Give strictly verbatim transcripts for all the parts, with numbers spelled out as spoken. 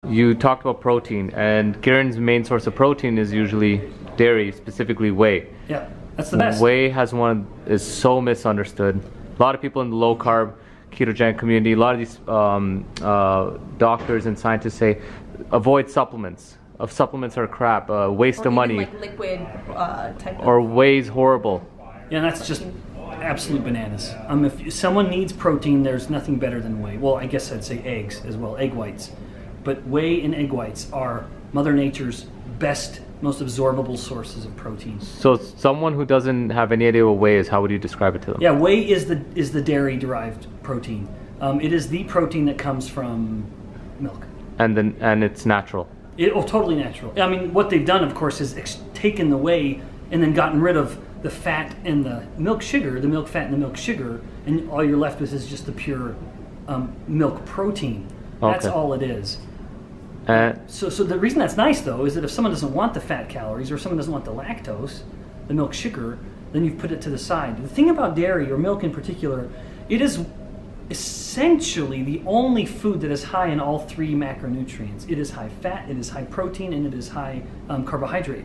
You talked about protein, and Kiran's main source of protein is usually dairy, specifically whey. Yeah, that's the best. Whey has one is so misunderstood. A lot of people in the low carb ketogenic community, a lot of these um, uh, doctors and scientists say avoid supplements. Of supplements are crap, uh, waste or of money, like liquid uh, type or of whey's horrible. Yeah, that's just absolute bananas. Um, if someone needs protein, there's nothing better than whey. Well, I guess I'd say eggs as well, egg whites. But whey and egg whites are Mother Nature's best, most absorbable sources of protein. So someone who doesn't have any idea what whey is, how would you describe it to them? Yeah, whey is the is the dairy-derived protein. Um, it is the protein that comes from milk. And then and it's natural. It, oh, totally natural. I mean, what they've done, of course, is ex taken the whey and then gotten rid of the fat and the milk sugar, the milk fat and the milk sugar, and all you're left with is just the pure um, milk protein. That's Okay. all it is. Uh, So, so the reason that's nice, though, is that if someone doesn't want the fat calories or someone doesn't want the lactose, the milk sugar, then you've put it to the side. The thing about dairy, or milk in particular, it is essentially the only food that is high in all three macronutrients. It is high fat, it is high protein, and it is high um, carbohydrate.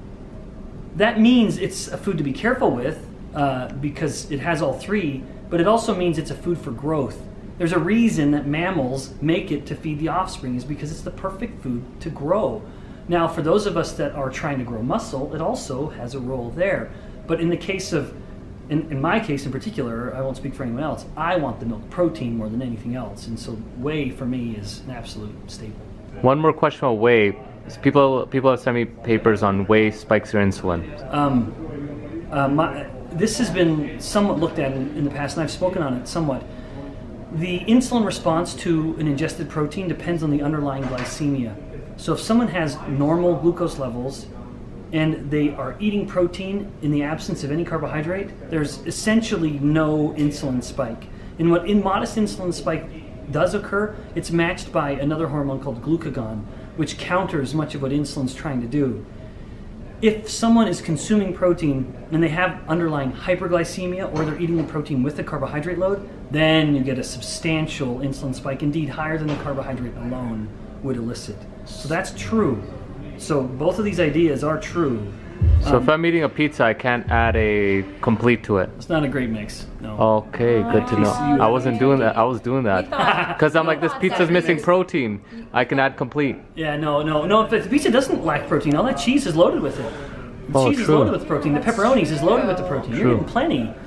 That means it's a food to be careful with uh, because it has all three, but it also means it's a food for growth. There's a reason that mammals make it to feed the offspring, is because it's the perfect food to grow. Now, for those of us that are trying to grow muscle, it also has a role there. But in the case of, in, in my case in particular, I won't speak for anyone else, I want the milk protein more than anything else. And so whey for me is an absolute staple. one more question about whey. People people have sent me papers on whey spikes your insulin. Um, uh, my, this has been somewhat looked at in, in the past, and I've spoken on it somewhat. The insulin response to an ingested protein depends on the underlying glycemia. So if someone has normal glucose levels and they are eating protein in the absence of any carbohydrate, there's essentially no insulin spike. And what in modest insulin spike does occur, it's matched by another hormone called glucagon, which counters much of what insulin's trying to do. If someone is consuming protein and they have underlying hyperglycemia, or they're eating the protein with the carbohydrate load, then you get a substantial insulin spike, indeed higher than the carbohydrate alone would elicit. So that's true. So both of these ideas are true. So Um, if I'm eating a pizza, I can't add a complete to it. It's not a great mix, no. Okay, good to know. I wasn't doing that. I was doing that because I'm like, this pizza's missing protein. I can add complete. Yeah, no, no, no. If the pizza doesn't lack protein, all that cheese is loaded with it. The Oh, cheese is true. loaded with protein. The pepperonis is loaded with the protein. You're True. getting plenty.